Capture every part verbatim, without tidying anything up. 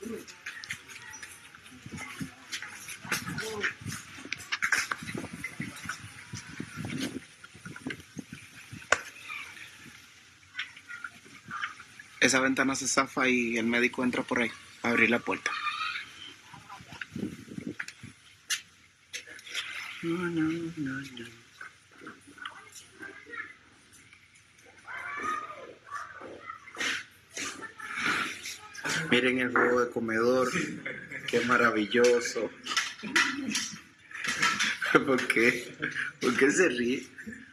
Esa ventana se zafa y el médico entra por ahí a abrir la puerta. No, no, no, no. Miren el juego de comedor, qué maravilloso. ¿Por qué? ¿Por qué se ríe?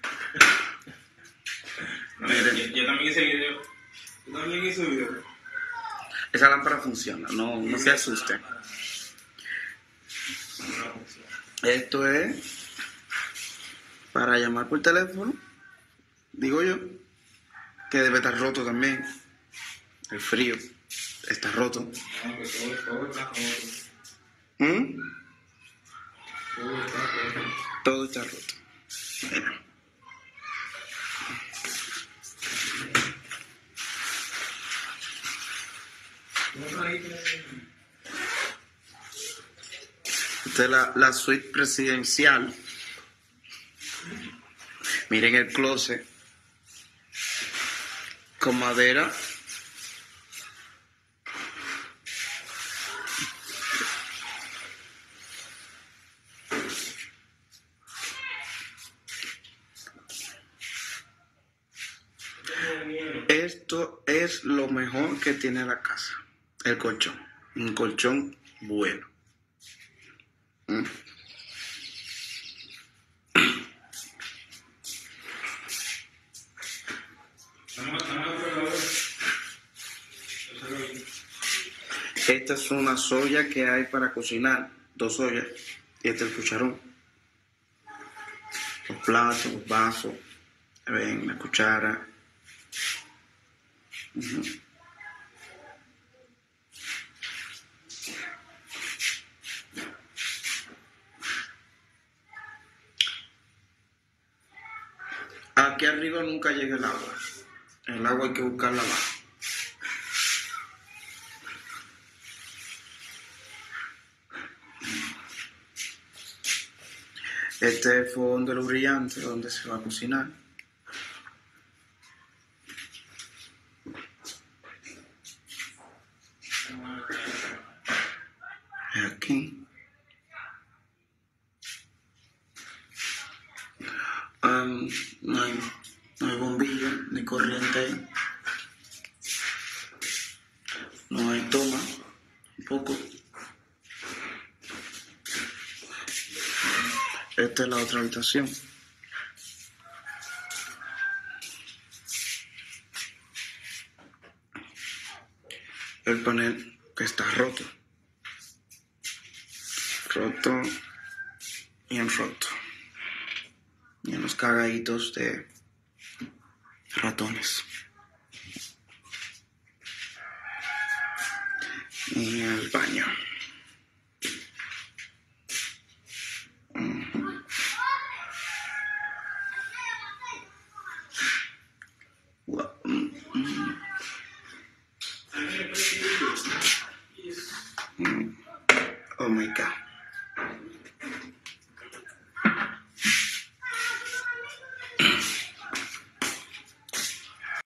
Miren. Yo, yo también hice video. Yo también hice video. Esa lámpara funciona, no, no se asusten. Esto es para llamar por teléfono, digo yo, que debe estar roto también. El frío está roto. No, que todo, todo está roto. ¿Mm? Todo está roto. Todo está roto. Mira. Esta es la, la suite presidencial. Miren el closet con madera. Esto es lo mejor que tiene la casa. El colchón. Un colchón bueno. ¿Mm? Esta es una olla que hay para cocinar. Dos ollas. Y este es el cucharón. Los platos, los vasos. Ven, la cuchara. Uh-huh. Aquí arriba nunca llega el agua. El agua hay que buscarla abajo. Este es el fogón de los brillantes donde se va a cocinar. Aquí. Um, no, hay, no hay bombilla ni corriente. No hay toma. Un poco. Esta es la otra habitación. El panel que está roto. Roto y en roto. Y en los cagaditos de ratones. Y el baño.